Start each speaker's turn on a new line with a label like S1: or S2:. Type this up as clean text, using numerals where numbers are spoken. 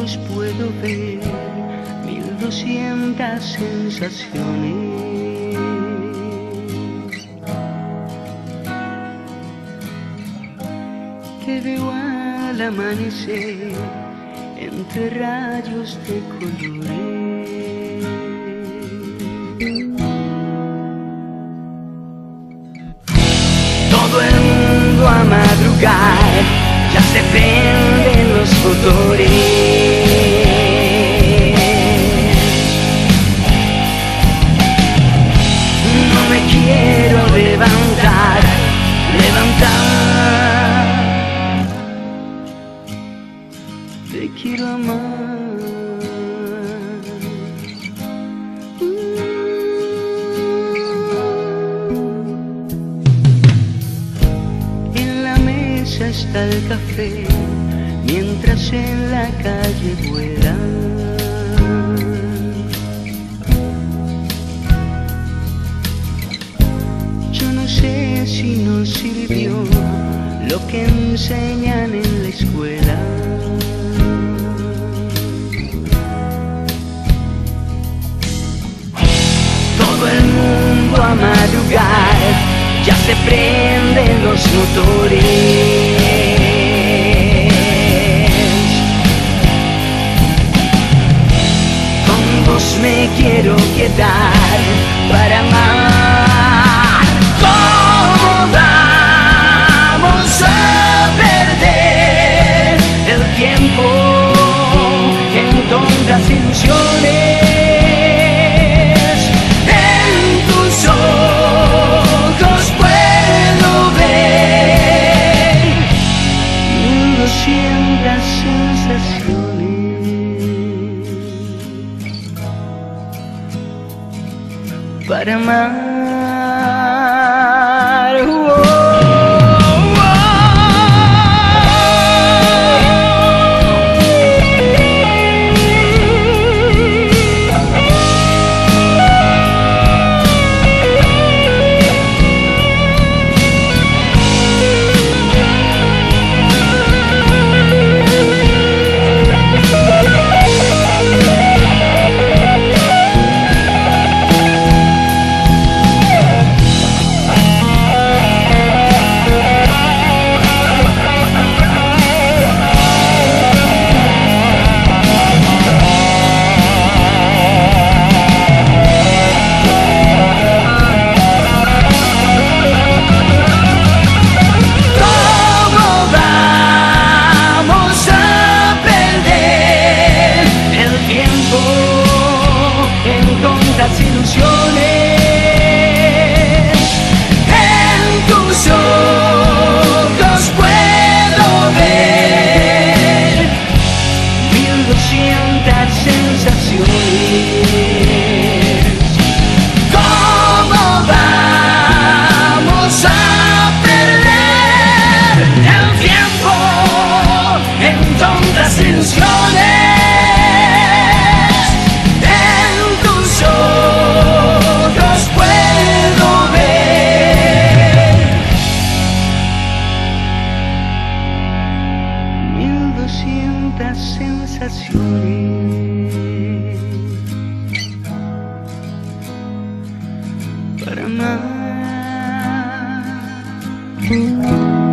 S1: ojos puedo ver 1200 sensaciones. Te veo al amanecer entre rayos de colores. Todo el mundo a madrugar, ya se prenden los motores. No me quiero levantar, te quiero amar. En la mesa está el café, mientras en la calle vuela. Yo no sé si nos sirvió lo que enseñan en la escuela. Todo el mundo a madrugar, ya se prenden los motores. Con vos me quiero quedar para amar. ¿Cómo vamos a perder el tiempo en tontas ilusiones? Para amar. Sensaciones para amar.